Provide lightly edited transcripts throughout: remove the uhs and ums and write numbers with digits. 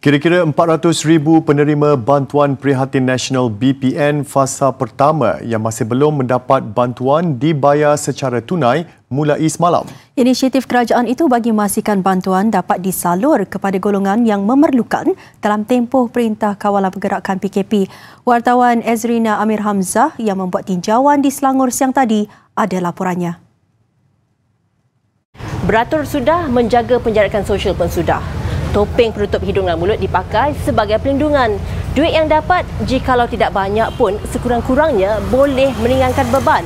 Kira-kira 400,000 penerima bantuan prihatin nasional BPN fasa pertama yang masih belum mendapat bantuan dibayar secara tunai mulai semalam. Inisiatif kerajaan itu bagi memastikan bantuan dapat disalur kepada golongan yang memerlukan dalam tempoh Perintah Kawalan Pergerakan PKP. Wartawan Ezrina Amir Hamzah yang membuat tinjauan di Selangor siang tadi ada laporannya. Beratur sudah, menjaga penjarakan sosial pun sudah. Topeng penutup hidung dan mulut dipakai sebagai pelindungan. Duit yang dapat, jikalau tidak banyak pun, sekurang-kurangnya boleh meringankan beban.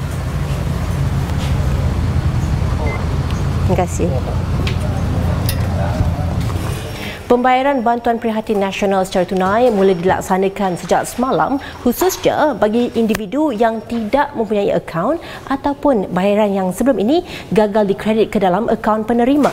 Terima kasih. Pembayaran bantuan prihatin nasional secara tunai mula dilaksanakan sejak semalam, khususnya bagi individu yang tidak mempunyai akaun ataupun bayaran yang sebelum ini gagal dikredit ke dalam akaun penerima.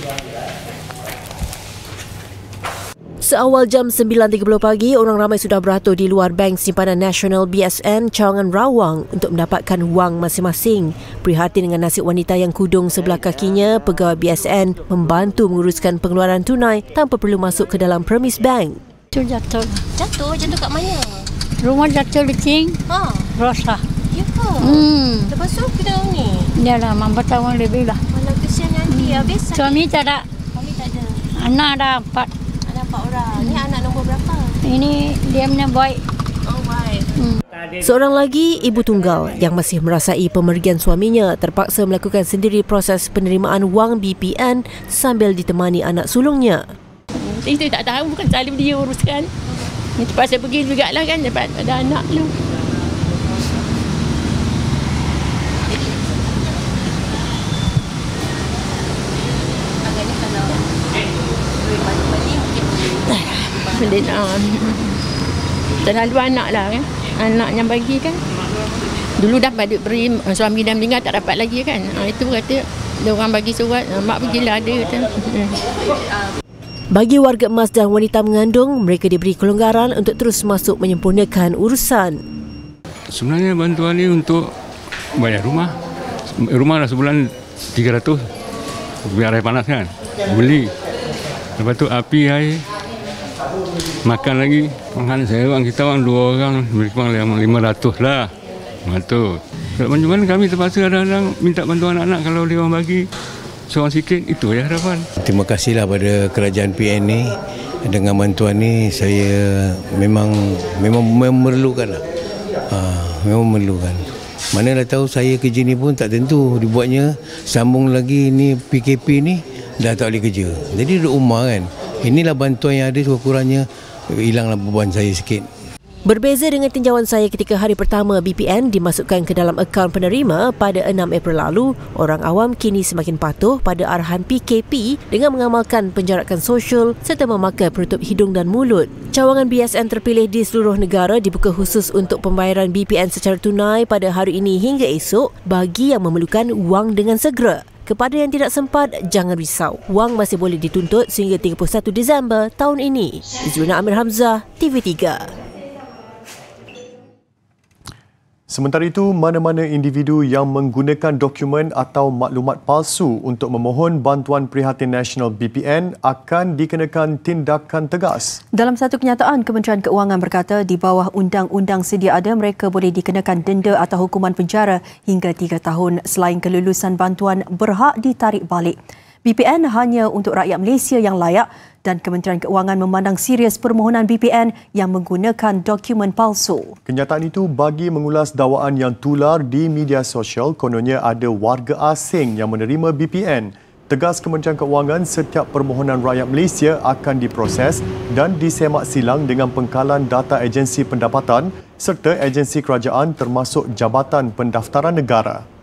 Seawal jam 9.30 pagi, orang ramai sudah beratur di luar Bank Simpanan Nasional BSN Cawangan Rawang untuk mendapatkan wang masing-masing. Prihatin dengan nasib wanita yang kudung sebelah kakinya, pegawai BSN membantu menguruskan pengeluaran tunai tanpa perlu masuk ke dalam premis bank. Jatuh. Jatuh kat mana? Rumah jatuh licin. Rosa. Ya ke? Lepas tu kita ni? Dah lah, 4 tahun lebih lah. Kalau kesian nanti habis. Suami tak ada. Suami tak ada. Anak ada 4. 4 orang. Ni anak nombor berapa? Ini dia punya boy. Oh, baik. Seorang lagi, ibu tunggal yang masih merasai pemergian suaminya terpaksa melakukan sendiri proses penerimaan wang BPN sambil ditemani anak sulungnya. Saya tak tahu, bukan selalu dia uruskan. Terpaksa pergi juga lah kan, dapat ada anak tu. Agaknya kalau duit balik-balik mungkin Boleh terlalu anak lah kan. Anak yang bagi kan. Dulu dapat duit beri, suami dah meninggal tak dapat lagi kan. Itu kata dia orang bagi surat, mak pergilah ada kata. Bagi warga emas dan wanita mengandung, mereka diberi kelonggaran untuk terus masuk menyempurnakan urusan. Sebenarnya bantuan ni untuk bayar rumah. Rumah dah sebulan 300. Biar air panas kan. Beli. Lepas tu api air. Makan lagi. Makan saya orang kita orang 2 orang. Kurang 500 lah. Betul. Kalau bantuan kami terpaksa kadang-kadang minta bantuan anak-anak kalau dia orang bagi seorang sikit, itu ya harapan. Terima kasihlah pada kerajaan PN ni. Dengan bantuan ni saya memang memerlukan lah. Memang memerlukan. Mana dah tahu saya kerja ni pun tak tentu dibuatnya. Sambung lagi ni PKP ni dah tak boleh kerja. Jadi duduk rumah kan. Inilah bantuan yang ada, kurang-kurangnya hilanglah beban saya sikit. Berbeza dengan tinjauan saya ketika hari pertama BPN dimasukkan ke dalam akaun penerima pada 6 April lalu, orang awam kini semakin patuh pada arahan PKP dengan mengamalkan penjarakan sosial serta memakai penutup hidung dan mulut. Cawangan BSN terpilih di seluruh negara dibuka khusus untuk pembayaran BPN secara tunai pada hari ini hingga esok bagi yang memerlukan wang dengan segera. Kepada yang tidak sempat, jangan risau. Wang masih boleh dituntut sehingga 31 Disember tahun ini. Ezrina Amir Hamzah, TV3. Sementara itu, mana-mana individu yang menggunakan dokumen atau maklumat palsu untuk memohon bantuan prihatin nasional BPN akan dikenakan tindakan tegas. Dalam satu kenyataan, Kementerian Keuangan berkata di bawah undang-undang sedia ada, mereka boleh dikenakan denda atau hukuman penjara hingga 3 tahun selain kelulusan bantuan berhak ditarik balik. BPN hanya untuk rakyat Malaysia yang layak dan Kementerian Keuangan memandang serius permohonan BPN yang menggunakan dokumen palsu. Kenyataan itu bagi mengulas dakwaan yang tular di media sosial kononnya ada warga asing yang menerima BPN. Tegas Kementerian Keuangan, setiap permohonan rakyat Malaysia akan diproses dan disemak silang dengan pengkalan data agensi pendapatan serta agensi kerajaan termasuk Jabatan Pendaftaran Negara.